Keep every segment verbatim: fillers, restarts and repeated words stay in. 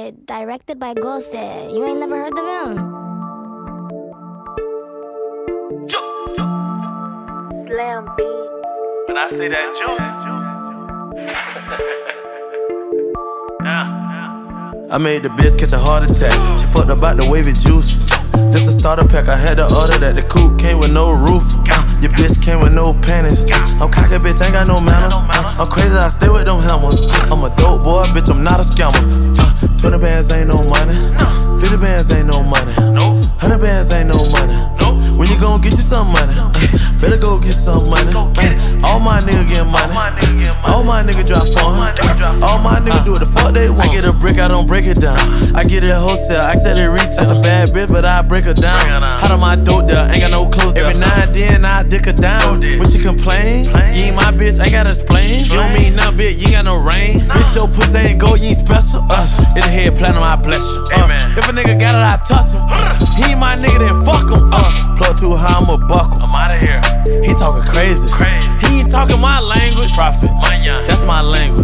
Shit, directed by Ghosted. You ain't never heard of him? Slimm Beatz. When I say that juice, yeah. I made the bitch catch a heart attack. She fucked about the wavy juice. This a starter pack, I had to order that. The coupe came with no roof. uh, Your bitch came with no panties. uh, I'm cocky, bitch, ain't got no manners. uh, I'm crazy, I stay with them hammers. uh, I'm a dope boy, bitch, I'm not a scammer. uh, twenty bands ain't no money. Fifty bands ain't no money. Hundred bands ain't no money. When you gon' get you some money, uh, better go get some money. uh, All my niggas get money. All my niggas drop phone. uh, All my niggas do what the fuck they want. I get a brick, I don't break it down. I get it wholesale, I sell it retail. That's a bad bitch, but I break her down. How of my dope there, ain't got no clothes there. Every now and then I dick her down. When she complain, you ain't my bitch, ain't gotta explain. You don't mean nothing, bitch, you ain't got no rain. Bitch, your pussy ain't gold, you ain't special. Uh, it's a head platinum, I bless you. Uh, if a nigga got it, I touch him. He ain't my nigga, then fuck him. Uh, plug too high, I'ma buckle. I'm outta here. He talking crazy. He ain't talking my language. Profit, that's my language.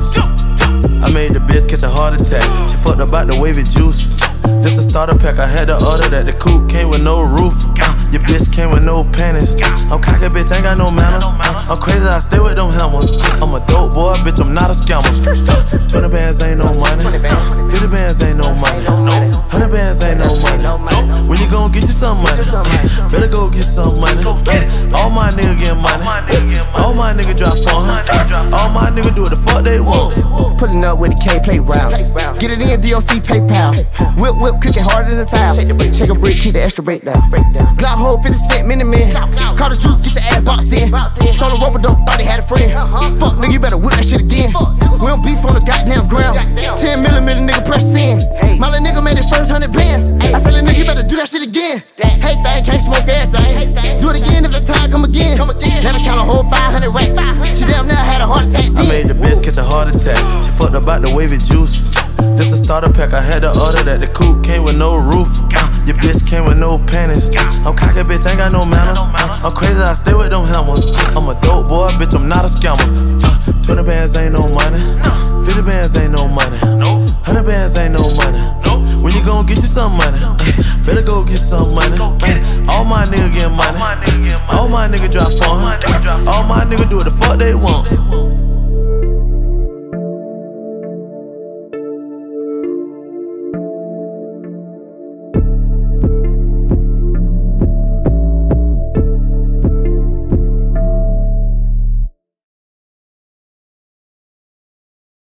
I made the bitch catch a heart attack. She fucked about the wavy juice. This a starter pack, I had to order that. The coupe came with no roof. uh, Your bitch came with no panties. uh, I'm cocky, bitch, ain't got no manners. uh, I'm crazy, I stay with them hammers. uh, I'm a dope boy, bitch, I'm not a scammer. Twenty bands ain't no money. Fifty bands ain't no money. Hundred bands ain't no money. When you gon' get you some money, uh, better go get some money. uh, All my niggas get money. All my niggas drop phone. uh, All my niggas do what the fuck they want. Pulling up with a K, play round. Get it in, D O C, PayPal. Whip, whip, cooking harder than a towel. Shake the brick, shake a brick, keep the extra breakdown. Glock hole, fifty cent, mini man. Call the juice, get your ass boxed in. Stole a rope, dope, thought he had a friend. Fuck, nigga, you better whip that shit again. We don't beef on the goddamn ground. ten millimeter, nigga, press in. My little nigga made his first hundred bands. I said, little nigga, you better do that shit again. Hey, thing, can't smoke everything. Do it again if the time come again. Let her count a whole five hundred racks. She damn near had a heart attack. I made the bitch catch a heart attack. She fucked about the wavy juice. This a starter pack, I had to order that. The coupe came with no roof. uh, Your bitch came with no panties. uh, I'm cocky, bitch, ain't got no manners. uh, I'm crazy, I stay with them hammers. uh, I'm a dope boy, bitch, I'm not a scammer. uh, Twenty bands ain't no money. Fifty bands ain't no money. Hundred bands ain't no money. When you gon' get you some money, uh, better go get some money. uh, All my niggas get money. All my niggas drop phone. uh, All my niggas do what the fuck they want.